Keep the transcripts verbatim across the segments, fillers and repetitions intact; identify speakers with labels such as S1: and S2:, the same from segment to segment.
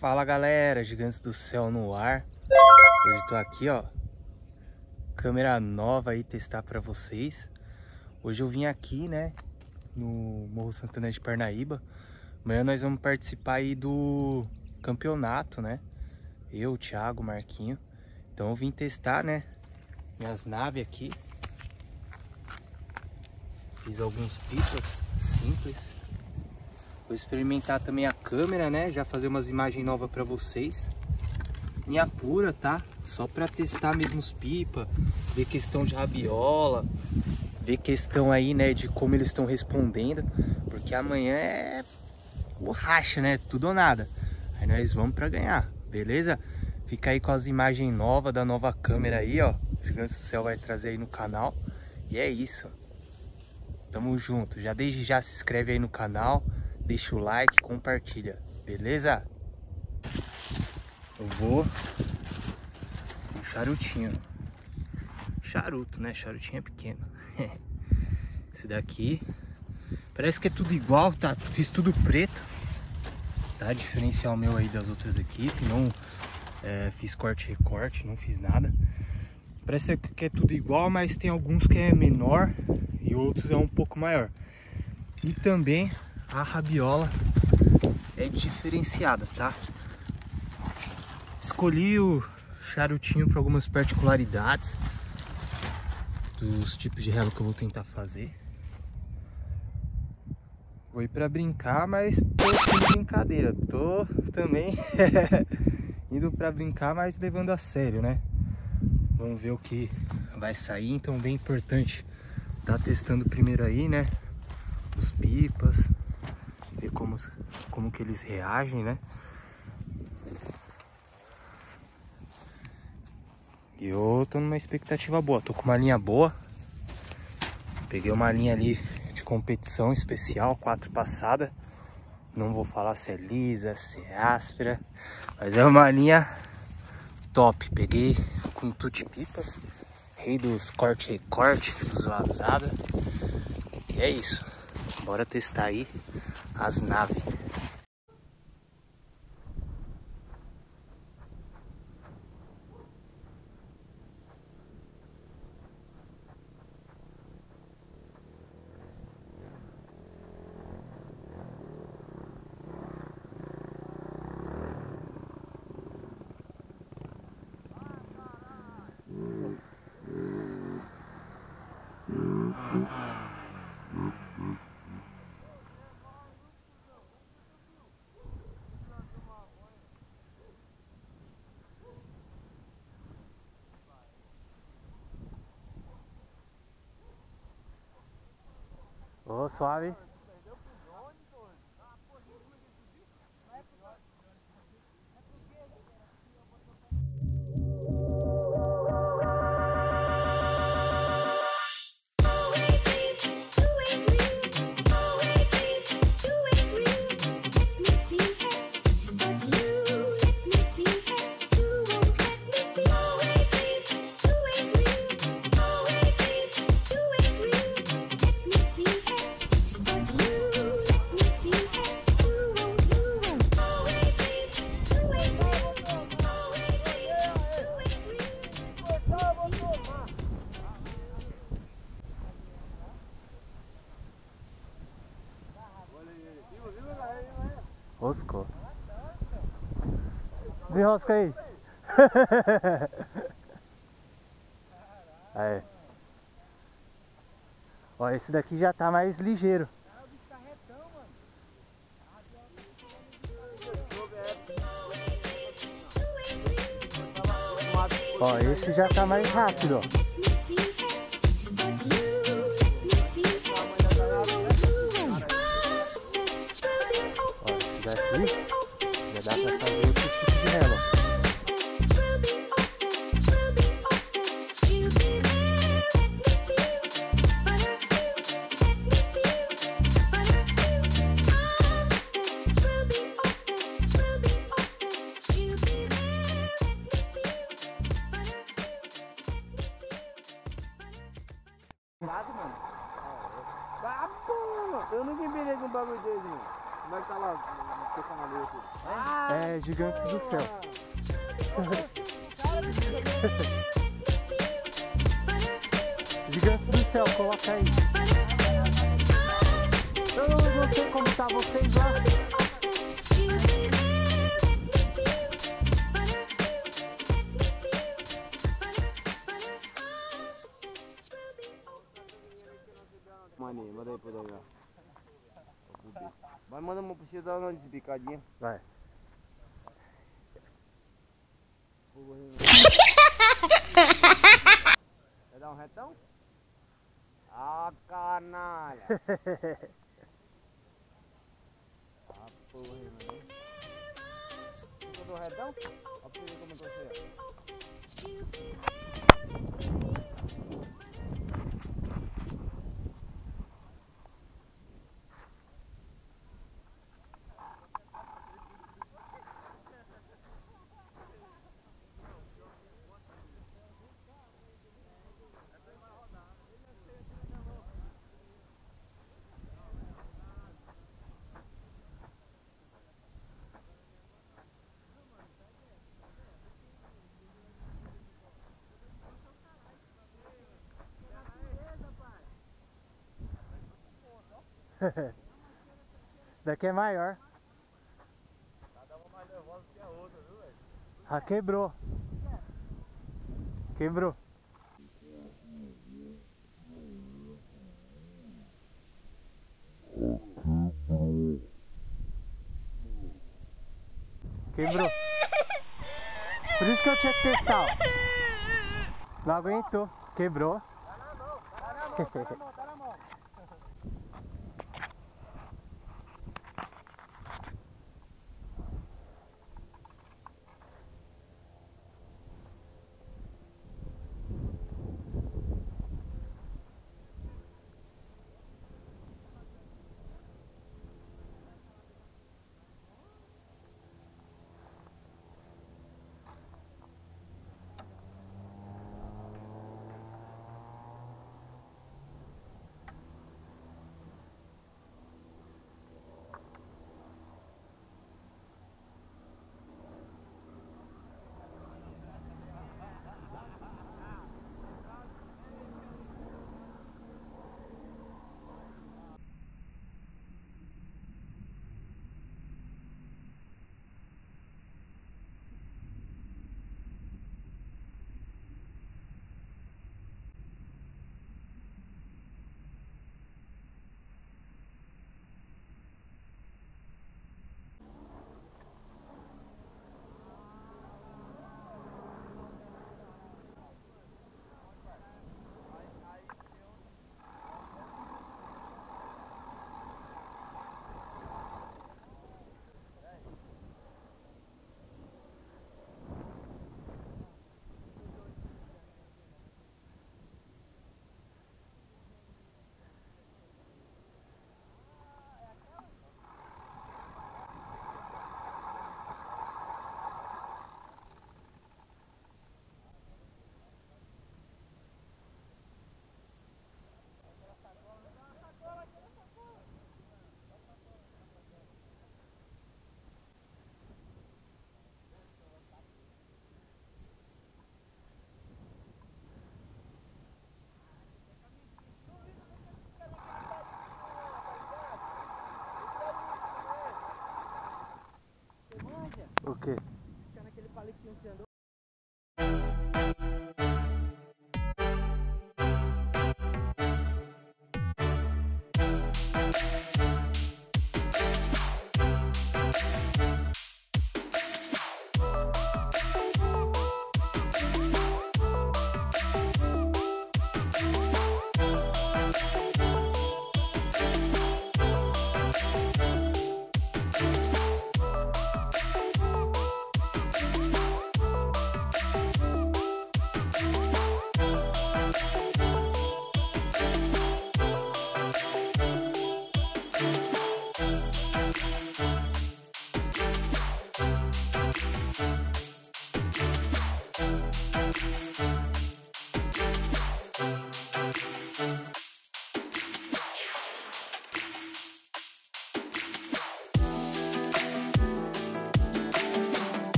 S1: Fala galera, Gigantes do Céu no ar. Hoje tô aqui, ó, câmera nova aí testar pra vocês. Hoje eu vim aqui, né, no Morro Santana de Parnaíba. Amanhã nós vamos participar aí do campeonato, né? Eu, o Thiago, o Marquinho. Então eu vim testar, né, minhas naves aqui. Fiz alguns pipas simples. Vou experimentar também a câmera, né? Já fazer umas imagens novas pra vocês. Linha pura, tá? Só pra testar mesmo os pipa. Ver questão de rabiola. Ver questão aí, né? De como eles estão respondendo. Porque amanhã é borracha, né? Tudo ou nada. Aí nós vamos pra ganhar, beleza? Fica aí com as imagens novas da nova câmera aí, ó. O Gigantes do Céu vai trazer aí no canal. E é isso. Tamo junto. Já desde já se inscreve aí no canal. Deixa o like, compartilha, beleza? Eu vou um charutinho. Charuto, né? Charutinho é pequeno. Esse daqui parece que é tudo igual, tá? Fiz tudo preto, tá? Diferencial meu aí das outras equipes. Não é, fiz corte e recorte, não fiz nada. Parece que é tudo igual, mas tem alguns que é menor e outros é um pouco maior. E também a rabiola é diferenciada, tá? Escolhi o charutinho para algumas particularidades dos tipos de relo que eu vou tentar fazer. Vou ir para brincar, mas tô sem brincadeira. Tô também indo para brincar, mas levando a sério, né? Vamos ver o que vai sair. Então, bem importante tá testando primeiro aí, né? Os pipas. Ver como, como que eles reagem, né? E eu tô numa expectativa boa. Tô com uma linha boa. Peguei uma linha ali de competição especial, quatro passada. Não vou falar se é lisa, se é áspera, mas é uma linha top. Peguei com tutti pipas, rei dos corte e recorte, dos vazada. E é isso. Bora testar aí as naves. Ô, suave. Roscou. Desenrosca aí. Aí. Ó, esse daqui já tá mais ligeiro. Ó, esse já tá mais rápido, ó. Daqui já dá pra fazer outro tipo de relo.
S2: Mano. Ah, porra! Eu nunca embirei com um bagulho desse, mano. Como é que tá lá no teu canal no YouTube?
S1: É Gigantes do Céu. Gigantes do Céu, coloca aí. Eu não sei como tá vocês lá.
S2: Maninho, manda aí por aí, ó. Vai, manda uma puxada dar uma desbicadinha.
S1: Vai.
S2: Vai dar um retão? Ah, canalha! Ah, porra, mano. Você deu um retão? Olha pra você ver como eu tô cheio.
S1: Daqui é maior.
S2: Cada uma mais nervosa que a outra, viu, velho?
S1: Ah, quebrou. Quebrou. Quebrou. Por isso que eu tinha que testar, ó. Não aguentou. Quebrou.
S2: Tá na mão, tá na mão, tá na mão, tá na mão.
S1: O quê?
S2: Fica naquele palitinho que você andou.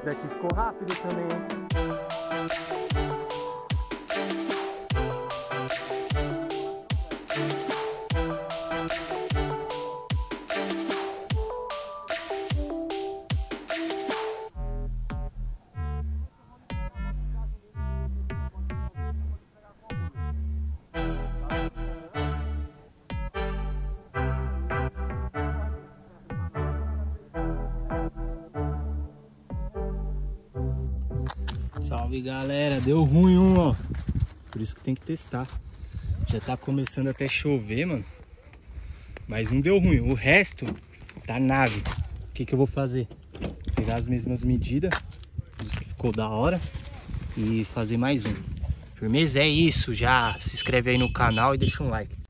S1: daqui ficou rápido também, hein? Salve galera, deu ruim um, ó. Por isso que tem que testar. Já tá começando até chover, mano. Mas um deu ruim, o resto tá nave. O que que eu vou fazer? Pegar as mesmas medidas, isso que ficou da hora, e fazer mais um. Firmeza, é isso, já se inscreve aí no canal e deixa um like.